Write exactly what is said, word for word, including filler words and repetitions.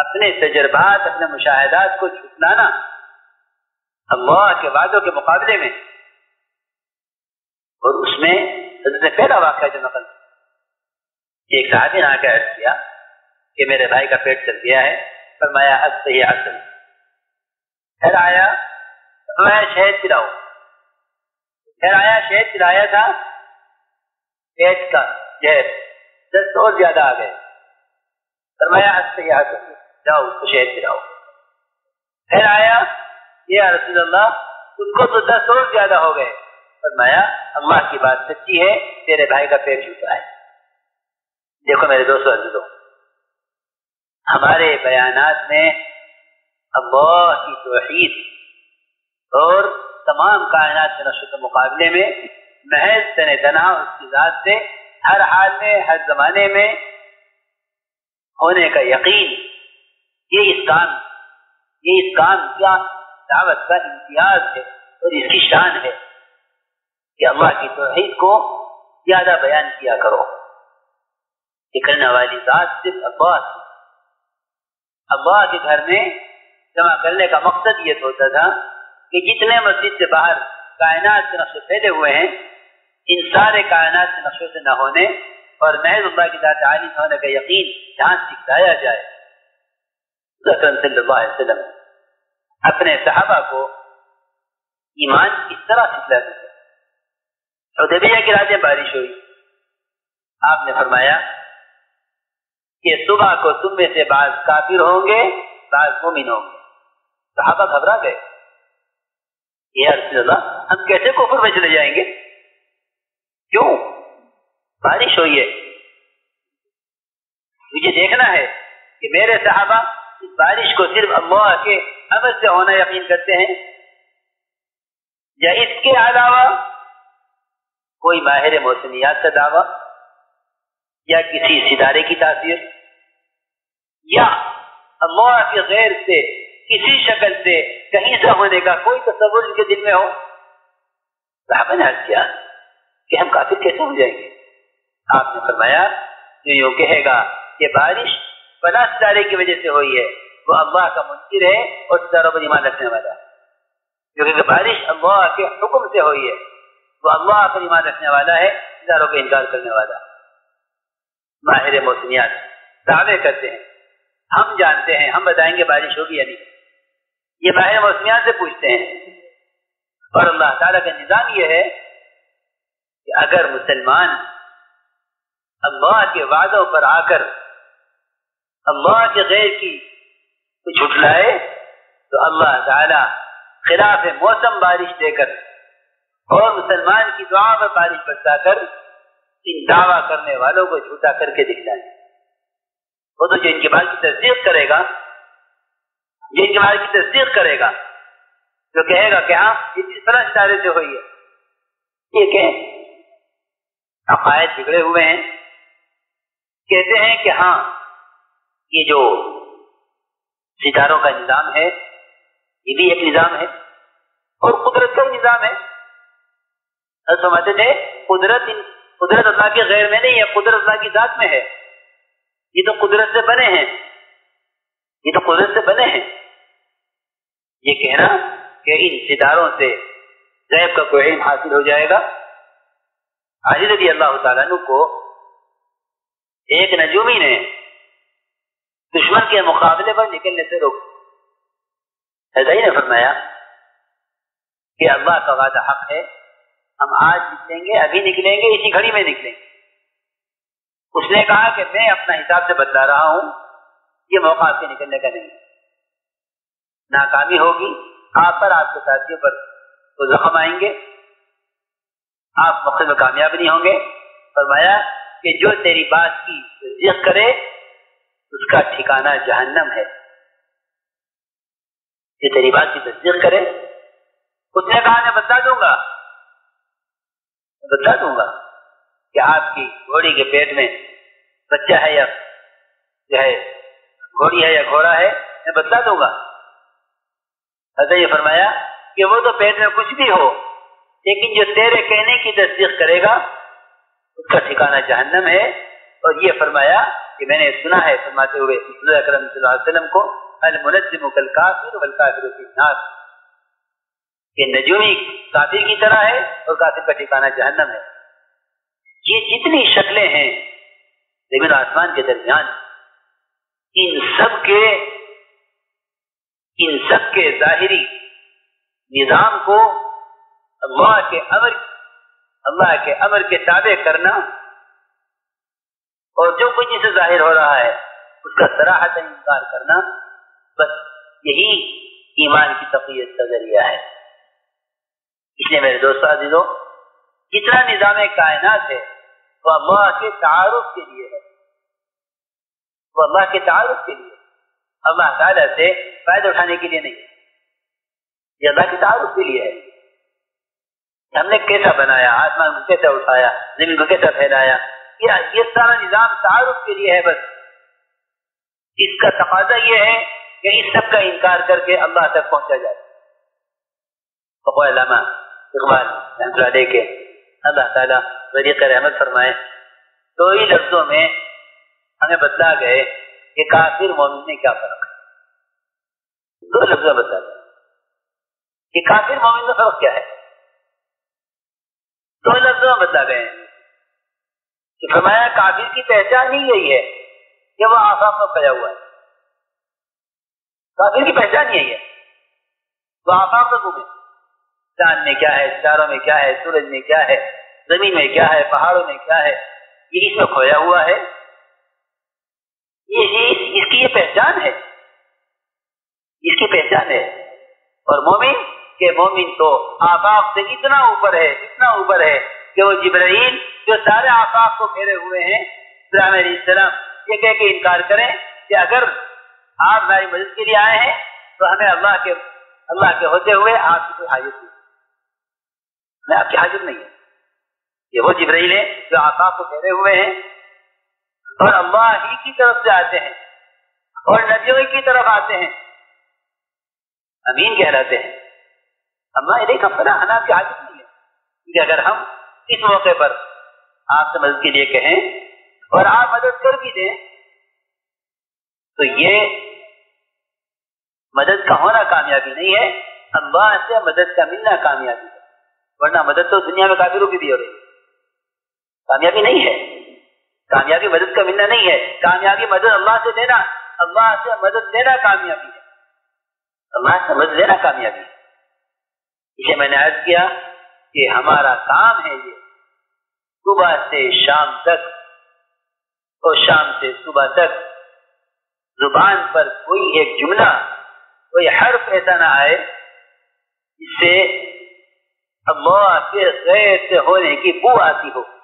اپنے تجربات اپنے مشاہدات کو جھٹلانا اللہ کے وعدوں کے مقابلے میں. اور اس میں حضرت نے پہلا واقعہ جو نقل ایک صحابی نے آ کے عرض کیا کہ میرے بھائی کا پیٹ چل گیا ہے. فرمایا اب صحیح اصل پھر آیا فرمایا شہد پلاؤ. پھر آیا شہد پلایا تھا پیٹ کا زہر دس اور زیادہ آ گئے. فرمایا اب صحیح اصل جاؤ اس کو شہد پلاؤ. پھر آیا یا رسول اللہ اس کو تو دس اور زیادہ ہو گئے. فرمایا اللہ کی بات سچی ہے تیرے بھائی کا پیٹ جھوٹا ہے. دیکھو میرے دوستو عزیزو ہمارے بیانات میں اللہ کی توحید اور تمام کائنات کے نشو کے مقابلے میں محض تن تنہا اس کی ذات سے ہر حال میں ہر زمانے میں ہونے کا یقین یہ اس کام یہ اس کام کیا دعوت کا امتیاز ہے اور اس کی شان ہے کہ اللہ کی توحید کو زیادہ بیان کیا کرو. نکلنے والی ذات صرف اللہ اللہ کے گھر میں جمع کرنے کا مقصد یہ ہوتا تھا کہ جتنے مسجد سے باہر کائنات کے نقشے پھیلے ہوئے ہیں ان سارے کائنات کے نقشوں سے نہ ہونے اور محض اللہ کی ذات عالی ہونے کا یقین جہاں سکھایا جائے. رسول صلی اللہ علیہ وسلم اپنے صحابہ کو ایمان اس طرح سکھلاتے تھے. حدیبیہ کی رات میں بارش ہوئی. آپ نے فرمایا کہ صبح کو تم میں سے بعض کافر ہوں گے بعض مومن ہوں گے. صحابہ گھبرا گئے یا رسول اللہ ہم کیسے کفر میں چلے جائیں گے؟ کیوں؟ بارش ہوئی ہے. مجھے دیکھنا ہے کہ میرے صحابہ اس بارش کو صرف اللہ کے عمل سے ہونا یقین کرتے ہیں یا اس کے علاوہ کوئی ماہر موسمیات کا دعویٰ یا کسی ستارے کی تاثیر یا اللہ کے غیر سے کسی شکل سے کہیں سے ہونے کا کوئی تصور ان کے دل میں ہو. صحابہ نے عرض کیا کہ ہم کافر کیسے ہو جائیں گے؟ آپ نے فرمایا جو یوں کہے گا کہ بارش فلاں ستارے کی وجہ سے ہوئی ہے وہ اللہ کا منکر ہے اور ستاروں پر ایمان رکھنے والا ہے. کیونکہ بارش اللہ کے حکم سے ہوئی ہے وہ اللہ پر ایمان رکھنے والا ہے ستاروں کا انکار کرنے والا. ماہر موسمیات دعوے کرتے ہیں ہم جانتے ہیں ہم بتائیں گے بارش ہوگی یا نہیں. یہ ماہر موسمیات سے پوچھتے ہیں. اور اللہ تعالیٰ کا نظام یہ ہے کہ اگر مسلمان اللہ کے وعدوں پر آ کر اللہ کے غیر کی جھٹلائے تو اللہ تعالیٰ خلاف موسم بارش دے کر اور مسلمان کی دعا میں بارش برسا کر ان دعویٰ کرنے والوں کو جھوٹا کر کے دکھلائے. وہ تو جو ان کے بات کی تصدیق کرے گا جو ان کے بات کی تصدیق کرے گا جو کہے گا کہ ہاں اس طرح ستارے سے ہوئی ہے. یہ کہ عقائد بگڑے ہوئے ہیں. کہتے ہیں کہ ہاں یہ جو ستاروں کا نظام ہے یہ بھی ایک نظام ہے اور قدرت کا نظام ہے. سمجھتے تھے قدرت قدرت اللہ کے غیر میں نہیں ہے قدرت اللہ کی ذات میں ہے. یہ تو قدرت سے بنے ہیں یہ تو قدرت سے بنے ہیں. یہ کہنا کہ ان ستاروں سے غیب کا کوئی علم حاصل ہو جائے گا. علی رضی اللہ تعالیٰ عنہ کو ایک نجومی نے دشمن کے مقابلے پر نکلنے سے روک. ایسا ہی نے فرمایا کہ اللہ کا وعدہ حق ہے ہم آج نکلیں گے ابھی نکلیں گے اسی گھڑی میں نکلیں گے. اس نے کہا کہ میں اپنا حساب سے بتلا رہا ہوں یہ موقع آپ کے نکلنے کا نہیں. ناکامی ہوگی آپ پر آپ کے ساتھیوں پر تو زخم آئیں گے آپ مقصد میں کامیاب نہیں ہوں گے. فرمایا کہ جو تیری بات کی تصدیق کرے اس کا ٹھکانہ جہنم ہے. جو تیری بات کی تصدیق کرے اس نے کہا میں بتا دوں گا بتا دوں گا کہ آپ کی گھوڑی کے پیٹ میں بچہ ہے یا جو ہے گھوڑی ہے یا گھوڑا ہے میں بتا دوں گا. حضرت یہ فرمایا کہ وہ تو پیٹ میں کچھ بھی ہو لیکن جو تیرے کہنے کی تصدیق کرے گا اس کا ٹھکانہ جہنم ہے. اور یہ فرمایا کہ میں نے سنا ہے فرماتے ہوئے حضور اکرم صلی اللہ علیہ وسلم کو المنجم کالکافر والکافر فی النار، کہ نجومی کافر کی طرح ہے اور کافر کا ٹھکانہ جہنم ہے۔ یہ جتنی شکلیں ہیں زمین آسمان کے درمیان، ان سب کے ان سب کے ظاہری نظام کو اللہ کے امر اللہ کے امر کے تابع کرنا اور جو کچھ اسے ظاہر ہو رہا ہے اس کا صراحتاً انکار کرنا، بس یہی ایمان کی تقویت کا ذریعہ ہے۔ اس لیے میرے دوستو عزیزو، جتنا نظام کائنات ہے وہ اللہ کے تعارف کے لیے ہے، وہ اللہ کے تعارف کے لیے، اللہ تعالیٰ سے فائدہ اٹھانے کے لیے نہیں، یہ اللہ کے تعارف کے لیے ہے۔ ہم نے کیسا بنایا، آسمان کو کیسا اٹھایا، زمین کو کیسا پھیلایا، یہ سارا نظام تعارف کے لیے ہے۔ بس اس کا تقاضا یہ ہے کہ اس سب کا انکار کر کے اللہ تک پہنچا جائے۔ علامہ اقبال رحمۃ اللہ علیہ کے اللہ تعالیٰ طریق رحمت فرمائے، دو ہی لفظوں میں ہمیں بتلا گئے کہ کافر مومن میں کیا فرق ہے۔ دو لفظوں میں بتلا گئے کہ کافر مومن میں فرق کیا ہے، دو لفظوں میں بتلا گئے ہیں کہ فرمایا کافر کی پہچان ہی یہی ہے کہ وہ آفاق میں کھڑا ہوا ہے، کافر کی پہچان یہی ہے، وہ آفاق میں گھومے، چاند میں کیا ہے، ستاروں میں کیا ہے، سورج میں کیا ہے، زمین میں کیا ہے، پہاڑوں میں کیا ہے، یہ اس میں کھویا ہوا ہے، یہ اس کی یہ پہچان ہے، اس کی پہچان ہے۔ اور مومن کہ مومن تو آفاق سے اتنا اوپر ہے، اتنا اوپر ہے کہ وہ جبرائیل جو سارے آفاق کو گھیرے ہوئے ہیں، ابراہیم علیہ السلام یہ کہہ کے انکار کریں کہ اگر آپ ہماری مدد کے لیے آئے ہیں تو ہمیں اللہ کے اللہ کے ہوتے ہوئے آپ کی کوئی حاجت نہیں، ہمیں آپ کی حاجت نہیں ہے۔ یہ وہ جبرائیل ہیں جو آفاق کو گھیرے ہوئے ہیں اور اللہ ہی کی طرف سے آتے ہیں اور نبیوں کی طرف آتے ہیں، امین کہلاتے ہیں۔ اللہ علیہ کا فلاح ہمیں آپ کی حاجت نہیں ہے، کہ اگر ہم اس موقع پر آپ سے مدد کے لیے کہیں اور آپ مدد کر بھی دیں تو یہ مدد کا ہونا کامیابی نہیں ہے، اللہ سے مدد کا ملنا کامیابی ہے، ورنہ مدد تو دنیا میں کافروں کی بھی ہو رہی ہے، کامیابی نہیں ہے، کامیابی مدد کا ملنا نہیں ہے، کامیابی مدد اللہ سے دینا، اللہ سے مدد دینا کامیابی ہے، اللہ سے مدد دینا کامیابی ہے۔ اسے میں نے عرض کیا کہ ہمارا کام ہے یہ صبح سے شام تک اور شام سے صبح تک زبان پر کوئی ایک جملہ، کوئی حرف ایسا نہ آئے جس سے اللہ کے غیر سے ہونے کی بو آتی ہو،